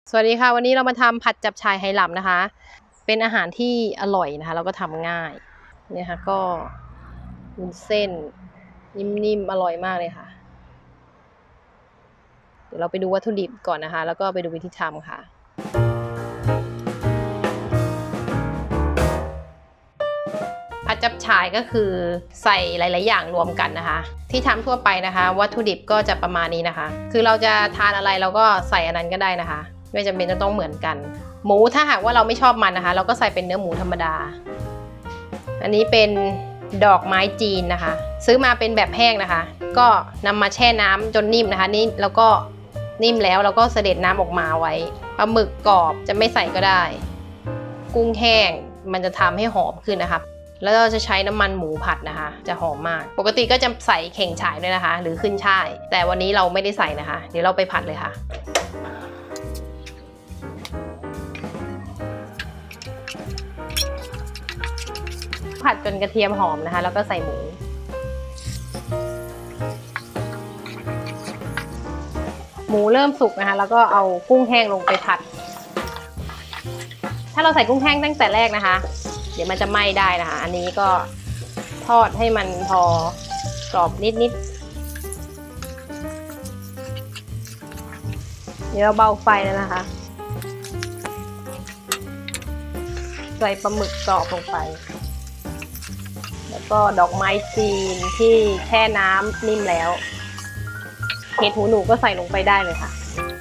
สวัสดีค่ะวันนี้เรามาทำผัดจับฉ่ายไหหลำนะคะเป็นอาหารที่อร่อยนะคะแล้วก็ทำง่ายเนี่ยค่ะก็วุ้นเส้นนิ่มๆอร่อยมากเลยค่ะเดี๋ยวเราไปดูวัตถุดิบก่อนนะคะแล้วก็ไปดูวิธีทำค่ะผัดจับฉ่ายก็คือใส่หลายๆอย่างรวมกันนะคะที่ทำทั่วไปนะคะวัตถุดิบก็จะประมาณนี้นะคะคือเราจะทานอะไรเราก็ใส่อันนั้นก็ได้นะคะไม่จำเป็นจะต้องเหมือนกันหมูถ้าหากว่าเราไม่ชอบมันนะคะเราก็ใส่เป็นเนื้อหมูธรรมดาอันนี้เป็นดอกไม้จีนนะคะซื้อมาเป็นแบบแห้งนะคะก็นำมาแช่น้ำจนนิ่มนะคะนี่แล้วก็นิ่มแล้วเราก็เสด็จน้ำออกมาไว้ปลาหมึกกรอบจะไม่ใส่ก็ได้กุ้งแห้งมันจะทำให้หอมขึ้นนะคะแล้วเราจะใช้น้ำมันหมูผัดนะคะจะหอมมากปกติก็จะใส่เข่งฉ่ายด้วยนะคะหรือขึ้นช่ายแต่วันนี้เราไม่ได้ใส่นะคะเดี๋ยวเราไปผัดเลยค่ะผัดจนกระเทียมหอมนะคะแล้วก็ใส่หมูเริ่มสุกนะคะแล้วก็เอากุ้งแห้งลงไปผัดถ้าเราใส่กุ้งแห้งตั้งแต่แรกนะคะเดี๋ยวมันจะไหม้ได้นะคะอันนี้ก็ทอดให้มันพอกรอบนิดเดี๋ยวเราเบาไฟแล้วนะคะใส่ปลาหมึกกรอบลงไปแล้วก็ดอกไม้จีนที่แช่น้ำนิ่มแล้วเห็ดหูหนูก็ใส่ลงไปได้เลยค่ะ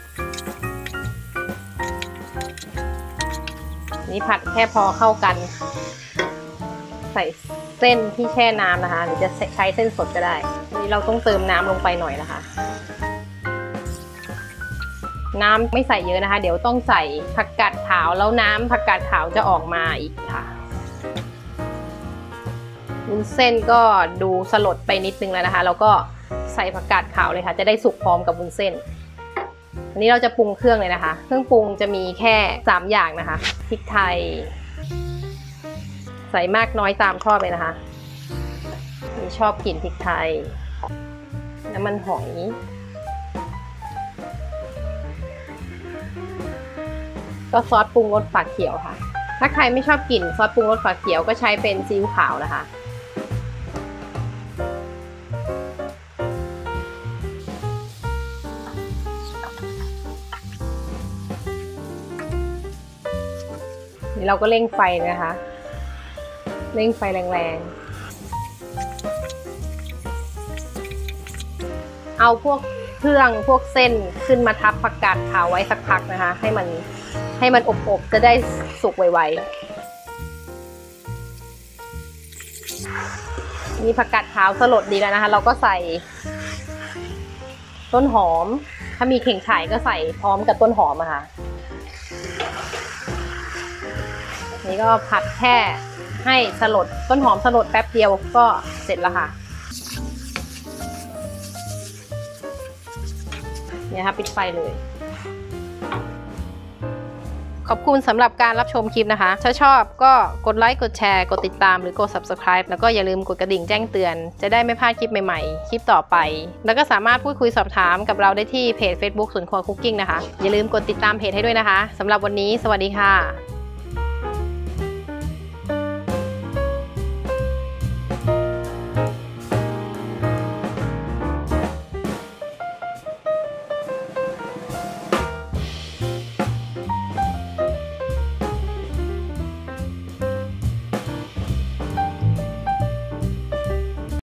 นี่ผัดแค่พอเข้ากันใส่เส้นที่แช่น้ำนะคะหรือจะใช้เส้นสดก็ได้นี่เราต้องเติมน้ำลงไปหน่อยนะคะน้ำไม่ใส่เยอะนะคะเดี๋ยวต้องใส่ผักกาดขาวแล้วน้ำผักกาดขาวจะออกมาอีกค่ะวุ้นเส้นก็ดูสลดไปนิดนึงแล้วนะคะแล้วก็ใส่ผักกาดขาวเลยค่ะจะได้สุกพร้อมกับวุ้นเส้นอันนี้เราจะปรุงเครื่องเลยนะคะเครื่องปรุงจะมีแค่3อย่างนะคะพริกไทยใส่มากน้อยตามชอบเลยนะคะมีชอบกลิ่นพริกไทยน้ำมันหอยก็ซอสปรุงรสฝาเขียวค่ะถ้าใครไม่ชอบกลิ่นซอสปรุงรสฝาเขียวก็ใช้เป็นซีอิ๊วขาวนะคะนี่เราก็เร่งไฟนะคะเร่งไฟแรงๆเอาพวกเครื่องพวกเส้นขึ้นมาทับผักกาดขาวไว้สักพักนะคะให้มันอบๆจะได้สุกไวๆมีผักกาดขาวสลดดีแล้วนะคะเราก็ใส่ต้นหอมถ้ามีเข่งฉ่ายก็ใส่พร้อมกับต้นหอมอะค่ะนี่ก็ผัดแค่ให้สลดต้นหอมสลดแป๊บเดียวก็เสร็จแล้วค่ะเนี่ยค่ะปิดไฟเลยขอบคุณสำหรับการรับชมคลิปนะคะถ้าชอบก็กดไลค์กดแชร์กดติดตามหรือกด Subscribe แล้วก็อย่าลืมกดกระดิ่งแจ้งเตือนจะได้ไม่พลาดคลิปใหม่ๆคลิปต่อไปแล้วก็สามารถพูดคุยสอบถามกับเราได้ที่เพจ Facebook สวนครัวคุกกิ้งนะคะอย่าลืมกดติดตามเพจให้ด้วยนะคะสำหรับวันนี้สวัสดีค่ะ